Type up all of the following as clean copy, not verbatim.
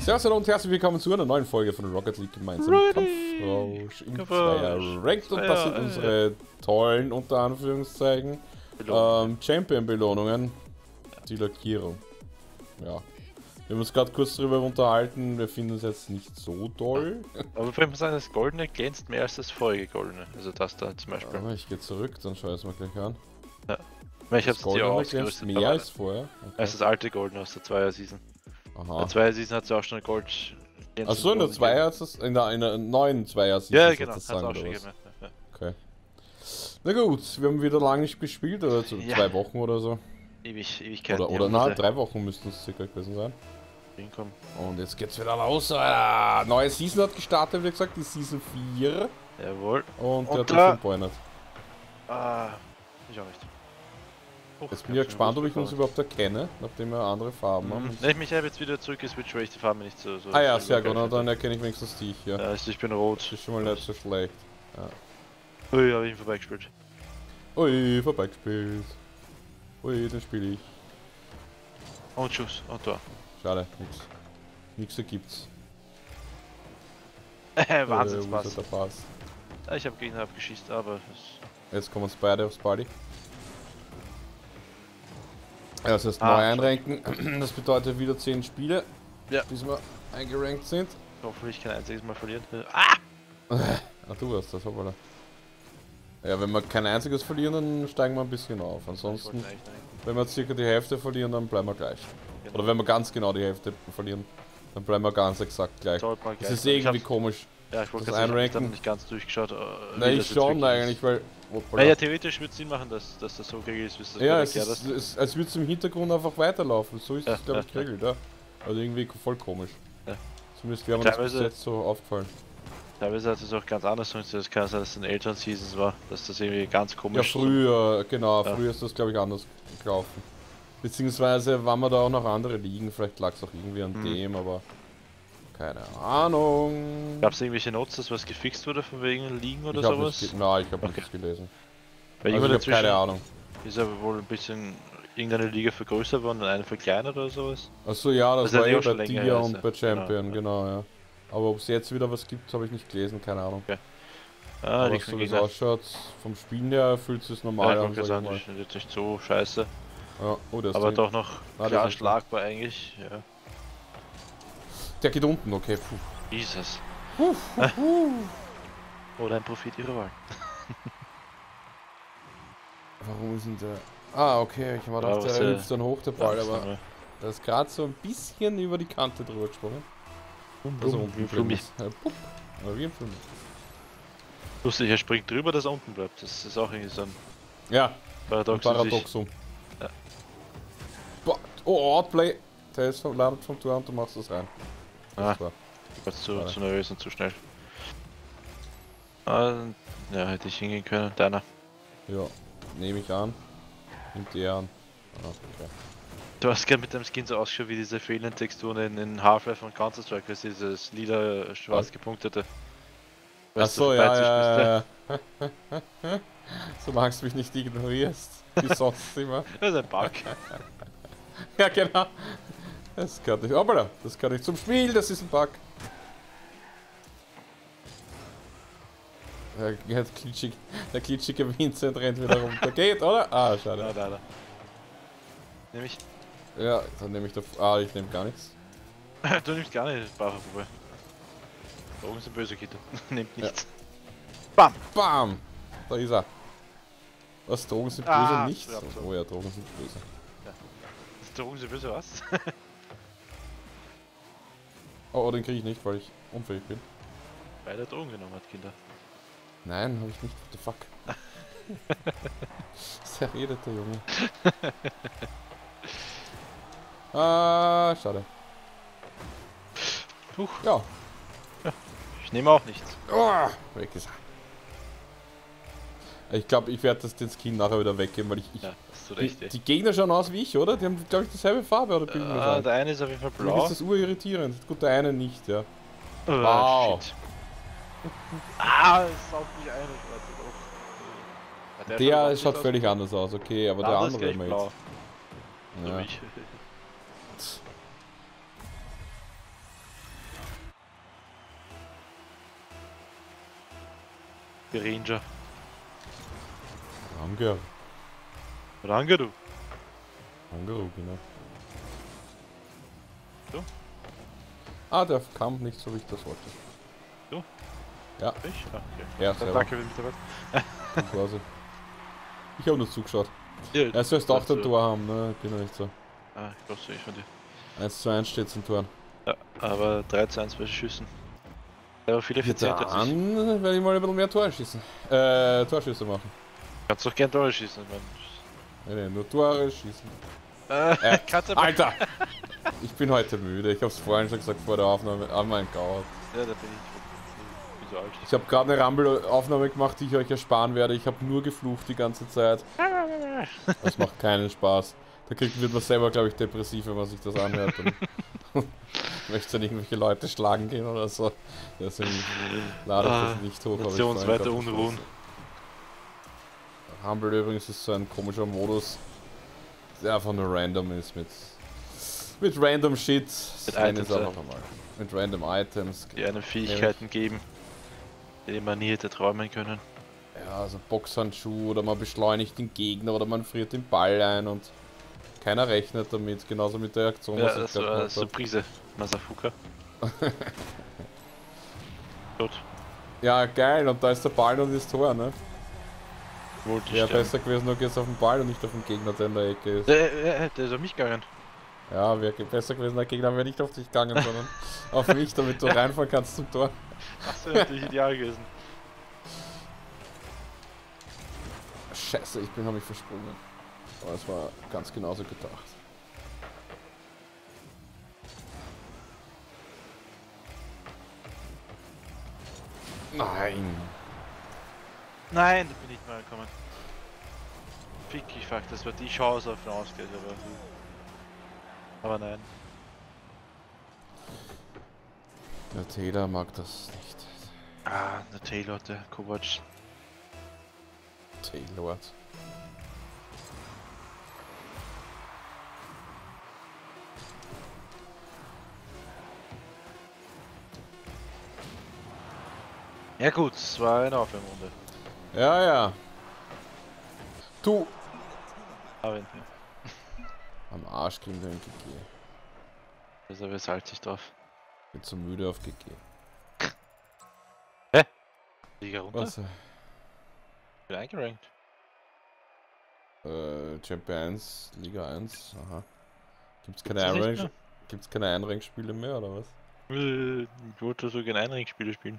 Servus und herzlich willkommen zu einer neuen Folge von Rocket League gemeinsam mit Kampfrausch im Zweier Ranked und das sind unsere tollen, unter Anführungszeichen, Champion-Belohnungen. Die Lackierung. Ja. Wir haben uns gerade kurz darüber unterhalten, wir finden es jetzt nicht so toll. Aber ich muss sagen, das Goldene glänzt mehr als das vorige Goldene. Also das da zum Beispiel. Aber ich gehe zurück, dann schau ich es mal gleich an. Ja. Ich hab's dir auch ausgerüstet. Mehr als vorher. Okay. Das ist das alte Goldene aus der 2er-Season. Aha. Der 2er-Season hat ja auch schon Gold. Achso, in der 2er ist das, in der neuen 2er-Season. Ja, genau, hat's auch schon gegeben. Ja. Okay. Na gut, wir haben wieder lange nicht gespielt, oder so 2 Wochen oder so. Ewigkeit. Oder nein, 3 Wochen müssten es circa gewesen sein. Hinkommen. Und jetzt geht's wieder los. Neue Season hat gestartet, wie gesagt, die Season 4. Jawohl. Und der hat mich verbeunert. Ich auch nicht. Jetzt bin ich ja gespannt, ob ich uns überhaupt erkenne, nachdem wir andere Farben haben. Ne, ich mich habe jetzt wieder zurückgeswitcht, weil ich die Farben nicht so... Ah ja, sehr gut, dann erkenne ich wenigstens dich, ja. Ja, also ich bin rot. Das ist schon mal nicht so schlecht. Ja. Ui, habe ich ihn vorbeigespielt. Ui, vorbeigespielt. Ui, den spiele ich. Und Schuss, und Tor. Schade, nix. Nix ergibt's. Wahnsinnspass. Ja, ich habe Gegner abgeschießt, aber... Jetzt kommen uns beide aufs Party. Ja, das heißt neu einranken. Das bedeutet wieder 10 Spiele, bis wir eingerankt sind. Hoffentlich kein einziges Mal verlieren. Du hast das, hoppala. Ja, wenn wir kein einziges verlieren, dann steigen wir ein bisschen auf. Ansonsten, wenn wir circa die Hälfte verlieren, dann bleiben wir gleich. Genau. Oder wenn wir ganz genau die Hälfte verlieren, dann bleiben wir ganz exakt gleich. Das ist irgendwie komisch. Ja, ich wollte gerade sagen, ich habe nicht ganz durchgeschaut. Nein, ich schon eigentlich, weil... Ja, theoretisch würde es Sinn machen, dass das so geregelt ist, wie es das ja, als würde es im Hintergrund einfach weiterlaufen. So ist es, glaube ich, geregelt, ja. Also irgendwie voll komisch. Ja. Zumindest wäre mir das bis jetzt so aufgefallen. Teilweise hat es auch ganz anders funktioniert. Es kann sein, dass es in älteren Seasons war, dass das irgendwie ganz komisch ja, früher, genau, früher ist das, glaube ich, anders gelaufen. Beziehungsweise waren wir da auch noch andere Ligen, vielleicht lag es auch irgendwie an dem, aber... Keine Ahnung. Gab es irgendwelche Notes, dass was gefixt wurde von wegen Ligen oder sowas? Nein, ich habe nichts gelesen. Weil also ich habe keine Ahnung. Ist aber wohl ein bisschen irgendeine Liga vergrößert worden und eine verkleinert oder sowas? Achso, ja, das war ja bei Dia und bei Champion, genau, ja. Aber ob es jetzt wieder was gibt, habe ich nicht gelesen, keine Ahnung. Okay. Aber so wie es ausschaut, vom Spielen her fühlt es sich normal an. Das ist jetzt nicht so scheiße. Ja, oh, das aber doch noch klar schlagbar eigentlich, ja. Der geht unten, okay, puh. Jesus. Oder ein Profit ihrer Wahl. Warum ist denn der... Ah, okay, ich war gedacht, der hüpft dann hoch, der Ball, aber... Da ist gerade so ein bisschen über die Kante drüber gesprungen. Also unten wie ein Flummi. Aber wie ein Flummi. Lustig, er springt drüber, dass er unten bleibt. Das ist auch irgendwie so ein... Ja, Paradoxum. Ja. Oh, Outplay! Der ist verladet vom Tor und du machst das rein. Das war zu nervös und zu schnell. Ja, hätte ich hingehen können. Deiner. Ja, nehme ich an. Nimmt die an. Okay. Du hast gerade mit dem Skin so ausgeschaut wie diese fehlenden Texturen in Half-Life und Counter-Strike, das ist dieses lila schwarz gepunktete. Achso, ja. Solange du mich nicht ignorierst. Wie sonst immer. Das ist ein Bug. Ja, genau. Das kann nicht. Hoppala, das kann nicht zum Spiel, das ist ein Bug. Der klitschige Vincent rennt wieder runter. Geht, oder? Ah, schade. Ja, leider. Nehme ich. Ja, dann nehme ich doch. Ah, ich nehme gar nichts. Du nimmst gar nicht das Bacher vorbei. Drogen sind böse, Kinder. Nehmt nichts. Ja. Bam! Bam! Da ist er. Was? Drogen sind böse und nichts? Oh ja, Drogen sind böse. Ja. Drogen sind böse, was? Oh, den kriege ich nicht, weil ich unfähig bin. Weil er Drogen genommen hat, Kinder. Nein, habe ich nicht. What the fuck? Was redet der Junge? Ah, schade. Ja. Ich nehme auch nichts. Oh, weg ist er. Ich glaube, ich werde den Skin nachher wieder weggeben, weil ja, hast du recht, die Gegner schauen aus wie ich, oder? Die haben, glaube ich, dieselbe Farbe, oder bilden wir der eine ist auf jeden Fall blau. Mir ist das urirritierend. Gut, der eine nicht, ja. Wow. Shit. Es saugt mich ein. Der schaut völlig anders aus, okay, aber der andere ist blau. Ja. Ranger. Ranger. Ranger, du. Ranger, genau. So? Ah, der kam nicht so, wie ich das wollte. So? Ja. Ich? Ah, okay. Ja, Dann danke für die Mitarbeit. quasi. Ich habe nur zugeschaut. Ja, Er soll auch ein Tor haben, ne? Ich bin noch nicht so. Ah, ich glaube, sehe ich von dir. 1:1 steht's im Tor. Ja, aber 3:1 bei Schüssen. Ja, viel effizienter als ich. Dann werde ich mal ein bisschen mehr Tore schießen. Torschüsse machen. Kannst doch gern Tore schießen, Mann. Nee, nur Tore schießen. Kannst du Alter! Ich bin heute müde. Ich hab's vorhin schon gesagt vor der Aufnahme. Oh mein Gott. Ja, da bin ich so alt. Ich habe gerade eine Rumble-Aufnahme gemacht, die ich euch ersparen werde. Ich habe nur geflucht die ganze Zeit. Das macht keinen Spaß. Da wird man selber, glaube ich, depressiv, wenn man sich das anhört. Und möchte dann irgendwelche Leute schlagen gehen oder so. Deswegen lade ich das nicht hoch. Nationsweite Unruhen. Rumble übrigens ist so ein komischer Modus, der einfach nur random ist mit random Shit. Mit Items, mit random Items. Die einem Fähigkeiten geben, die man nie hätte träumen können. Ja, also Boxhandschuh oder man beschleunigt den Gegner oder man friert den Ball ein und keiner rechnet damit, genauso mit der Aktion, Ja, was ich das gerade war gemacht habe. Surprise, Masafuka. Gut. Ja, geil, und da ist der Ball und das Tor, ne? Wollte ich Wäre besser gewesen, du gehst auf den Ball und nicht auf den Gegner, der in der Ecke ist. Der ist auf mich gegangen. Ja, wäre besser gewesen, der Gegner wäre nicht auf dich gegangen, sondern auf mich, damit du reinfahren kannst zum Tor. Das wäre natürlich ideal gewesen. Scheiße, ich habe mich versprungen. Aber es war ganz genauso gedacht. Nein. Nein, da bin ich mal gekommen. Fick, ich fuck, das war die Chance auf den Ausgleich, aber nein. Der Taylor mag das nicht. Ah, der Taylor, der Kovac. Taylor. Ja gut, es war eine Aufwärmrunde. Ja, ja. Du! Aber Am Arsch kriegen wir ein GG. also wir salz ich drauf. Bin zu müde auf GG. Hä? Liga runter? Was? Bin eingerankt. Champion 1, Liga 1, aha. Gibt's keine Einrangspiele mehr oder was? Ich wollte so gerne Einringspiele spielen.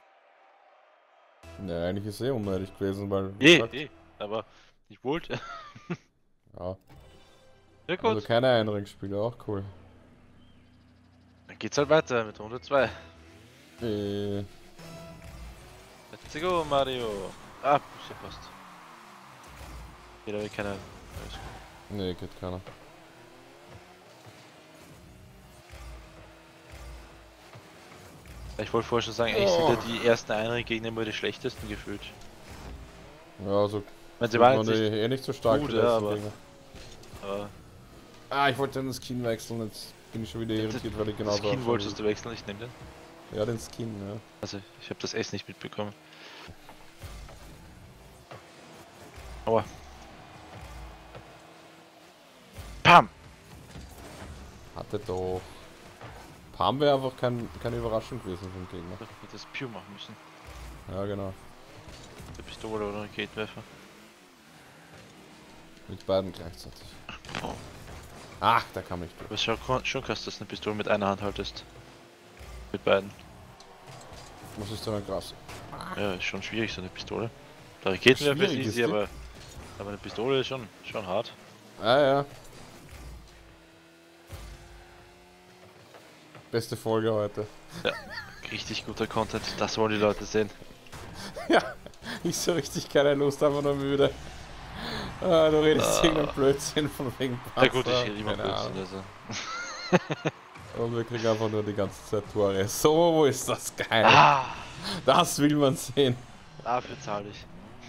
Ne, eigentlich ist unnötig gewesen, weil... Aber ich wollte. Ja. Ja gut. Also keine Einrangspiele, auch cool. Dann geht's halt weiter mit Runde 2. Äh, Let's go, Mario. Ah, Busse passt. Geht aber keiner. nee, geht keiner. Ich wollte vorher schon sagen, eigentlich sind ja die ersten Einring-Gegner immer die schlechtesten gefühlt. Ja, also... Wenn sie waren waren jetzt die nicht so stark gut, die ja, letzten aber... Gegner. Ah, ich wollte den Skin wechseln, jetzt bin ich schon wieder irritiert, weil ich genau Den Skin wolltest du wechseln, ich nehme den. Ja, den Skin, ja. Also, ich habe das S nicht mitbekommen. Aua. Pam! Hatte doch... Pam wäre einfach keine Überraschung gewesen vom Gegner. Ich hätte das Pew machen müssen. Ja, genau. Der Pistole oder Raketenwerfer. Mit beiden gleichzeitig. Boah. Ach, da kam ich durch. Aber schon krass, dass du eine Pistole mit einer Hand haltest. Mit beiden. Was ist denn krass? Ja, ist schon schwierig, so eine Pistole. Der Raketenwerfer ist Schwierig easy, ist die? aber eine Pistole ist schon hart. Ah ja. Beste Folge heute. Ja, richtig guter Content, das wollen die Leute sehen. Ja, ich so richtig keine Lust, einfach nur müde. Ah, du redest irgendeinen Blödsinn von wegen Panzer. Ja gut, ich rede immer Blödsinn, also. Und wir kriegen einfach nur die ganze Zeit Tore. So ist das geil. Ah, Das will man sehen. dafür zahle ich.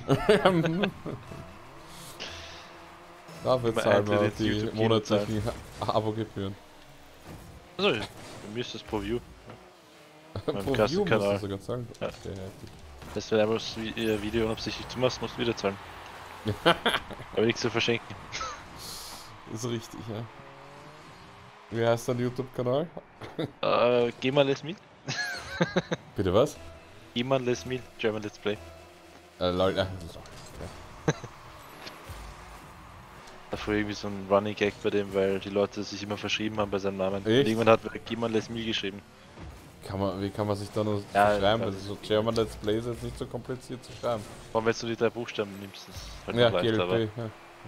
Dafür zahlen wir Eintritt ins die YouTube-Kino monatlichen Abo-Gebühren. Also, bei mir ist das pro View. Pro Meinem View musst Kassenkanal. du sogar zahlen. Ja. Okay, heftig. Das wäre einfach das Video unabsichtlich zu machen, musst du wieder zahlen. Aber nichts zu verschenken. Ist richtig, ja. Wie heißt dein YouTube-Kanal? Geh mal Let's Meet. Bitte was? Geh mal Let's Meet, German Let's Play. Lol, Da war irgendwie so ein Running Gag bei dem, weil die Leute sich immer verschrieben haben bei seinem Namen. Und irgendwann hat Geh mal Let's Meet geschrieben. Wie kann man sich da nur Ja, schreiben? Also so German Let's Play ist jetzt nicht so kompliziert zu schreiben. Vor allem wenn du die 3 Buchstaben nimmst, das ist halt Ja, noch leichter, aber... GLP, ja.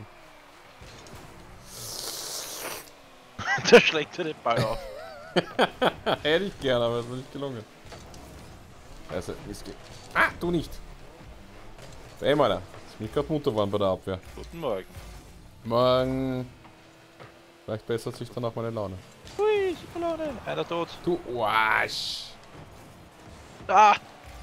Da schlägt er den Ball auf. Hätte ich gern, aber es ist nicht gelungen. Also, Whisky. Ah, du nicht! Ey, Meiner. Ist mich gerade munter geworden bei der Abwehr. Guten Morgen. Morgen. Vielleicht bessert sich dann auch meine Laune. Hui, Schokolade. Einer tot. Du Arsch! Ah!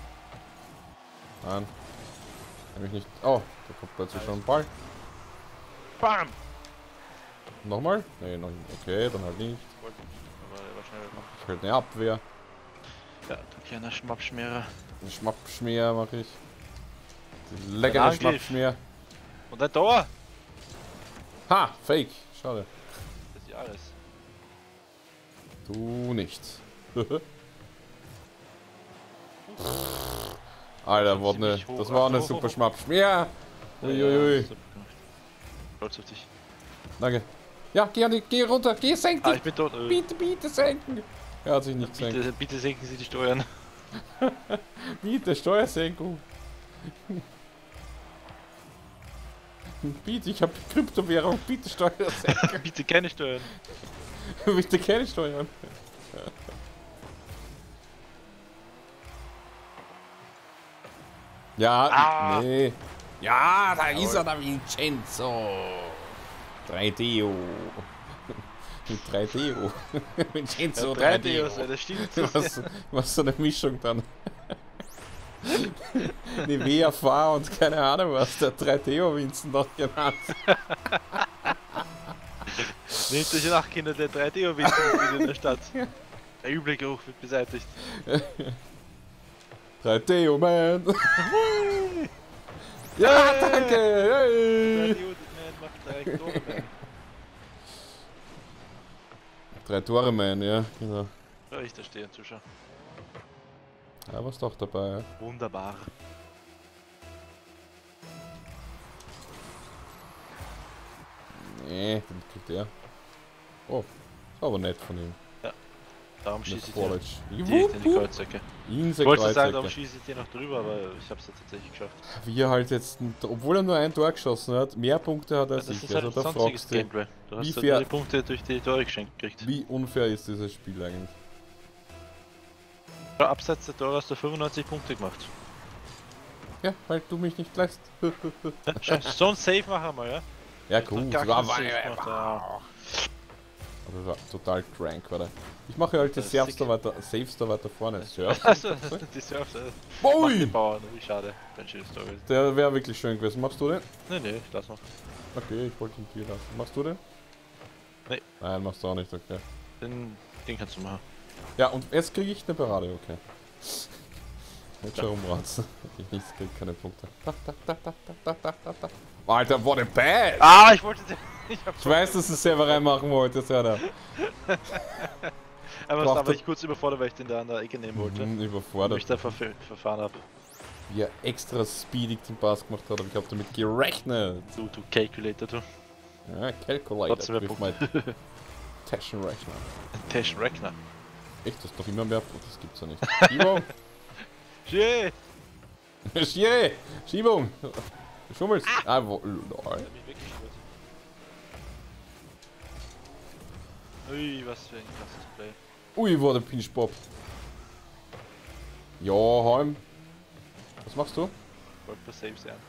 Nein. Nämlich nicht. Oh, da kommt plötzlich schon ein Ball. Bam! Nochmal? Nee, noch nicht. Okay, dann halt nicht. Aber der war schnell gemacht. Ich halt eine Abwehr. Ja, du kleiner Schmappschmierer. Einen Schmappschmier mache ich. Die leckere Angriff. Schmappschmier. Und ein Tor! Ha! Fake! Schade. Das Jahres. Du nicht. Alter, war ne, das war eine super Schmappschmier. Uiuiui. Stolz auf dich. Danke. Ja, geh runter, geh senken. Ah, ich bin tot. Bitte senken. Er hat sich nicht gesenkt. Bitte senken Sie die Steuern. Bitte, Steuersenkung. Bitte, ich habe Kryptowährung. Bitte Steuersenkung. Bitte keine Steuern. Bitte keine Steuern. Ja, nee. Ja, da ist er, der Vincenzo. 3DO. 3DO. Vincenzo 3DO. Das stimmt. Was so eine Mischung dann. Nivea Fahr und keine Ahnung was, der 3DO Vincent noch genannt. Nehmt euch nach, Kinder, der 3DO Vincent in der Stadt. Der üble Geruch wird beseitigt. 3DO Man. Ja, danke. Hey. 3DO Man macht 3 Tore, man. 3 Tore Man, ja, genau. Ja, ich da stehe und zuschaue. Ja, was doch dabei, ja. Wunderbar. Nee, den kriegt er. Oh, ist aber nett von ihm. Ja, darum schieße ich College. direkt in die Kreuzsäcke. Ich wollte sagen, darum schieße ich dir noch drüber, aber ich habe es ja tatsächlich geschafft. Wie er halt jetzt, obwohl er nur ein Tor geschossen hat, mehr Punkte hat als Das ich. ist halt Also da sonstiges fragst du, Gameplay. Du hast wie halt fair- nur die Punkte durch die Tore geschenkt gekriegt. wie unfair ist dieses Spiel eigentlich? Ja, abseits der Tore hast du 95 Punkte gemacht. Ja, weil du mich nicht lässt. Ja, so ein Save machen wir, ja? Ja, cool. Gar War, keinen Save gemacht, ja. aber war total crank, oder? Ich mache halt die Das ist Saves da weiter vorne. Surf. Also, die Surf, macht die Ui! Bauern, wie schade. Ein schönes Tor. Der wäre wirklich schön gewesen. Machst du den? Nee, ich lass noch. Okay, ich wollte ihn dir lassen. Machst du den? Nee. Nein, machst du auch nicht, okay. Den kannst du machen. Ja, und jetzt kriege ich eine Parade, okay. Jetzt schon rumratzen. Ich nichts krieg keine Punkte. Alter, what a bad! Ah, ich wollte den. Ich weiß, dass du es selber reinmachen wolltest, ja da. Aber ich kurz überfordert, weil ich den da an der Ecke nehmen wollte. Und Überfordert. ich da verfahren habe. Wie er extra speedig den Pass gemacht hat, aber ich habe damit gerechnet. Du Calculator, du. Ja, Calculator Trotzdem mehr with my Taschenrechner. Taschenrechner. Echt, das ist doch immer mehr. Das gibt's ja nicht. Schiebung! Shit! Schiri! Schiebung! Du schummelst! Ah, wo? Lol. Der hat mich weggeschwört. Ui, was für ein krasses Play. Ui, wo der Pinchbob. Ja, Heim. Was machst du? Ich wollte für Saves ernten.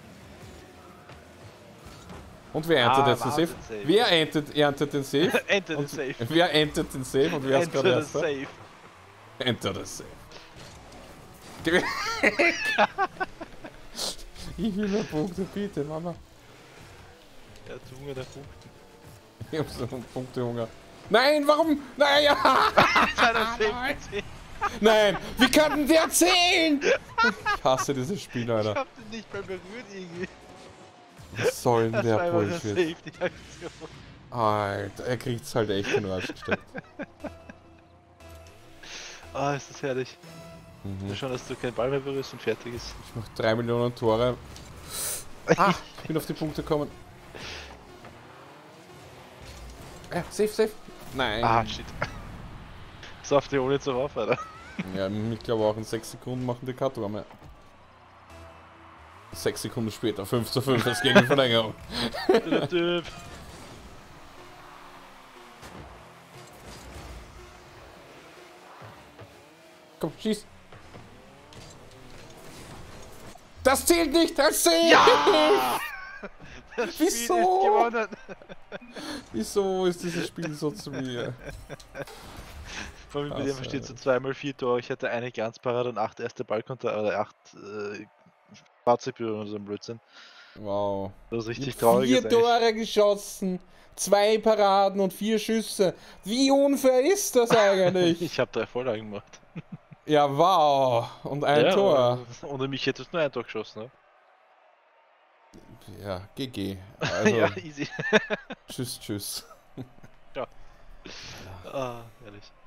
Und wer erntet jetzt den warte, Save? Save. Wer erntet den Save? Enter the Und Save. Wer erntet den Save und wer ist gerade Enter the erster? Save. Enter the Save. Ich will mehr Punkte, bitte, Mama. Der Zunge der Punkte. Ich hab so einen Punktehunger. Nein, warum? Nein, ja! Kleiner Save. Nein, wie kann denn der zählen? Ich hasse dieses Spiel, Alter. Ich hab den nicht mal berührt irgendwie. Was soll denn Das der war einfach eine Bullshit? Safety-Aktion. Alter, er kriegt's halt echt in den Arsch gesteckt. Ah, ist das herrlich. Nur schon, dass du keinen Ball mehr berührst und fertig ist. Ich mach 3 Millionen Tore. Ah, ich bin auf die Punkte gekommen. Ja, safe, safe. Nein. Ah, shit. So auf die ohne zu rauf, Alter. Ja, ich glaube auch in 6 Sekunden machen die Cut mehr. 6 Sekunden später, 5:5, es geht in Verlängerung. Der Typ. Komm, schieß. Das zählt nicht, das zählt! Ja! Das Spiel Wieso? ist gewonnen. Wieso ist dieses Spiel so zu mir? Vor allem bei dem steht so 2x4 Tore. Ich hatte eine Glanzparade und 8 erste Ballkontakte oder 8 Fahrzeugberührungen oder so ein Blödsinn. Wow. Das ist richtig Ich hab traurig. 4 Tore geschossen, 2 Paraden und 4 Schüsse. Wie unfair ist das eigentlich? Ich habe 3 Vorlagen gemacht. Ja, wow. Und ein Tor. Ohne mich hättest du nur ein Tor geschossen, ne? Ja, GG. Also, ja, easy. tschüss, tschüss. Ja. Ah, ehrlich.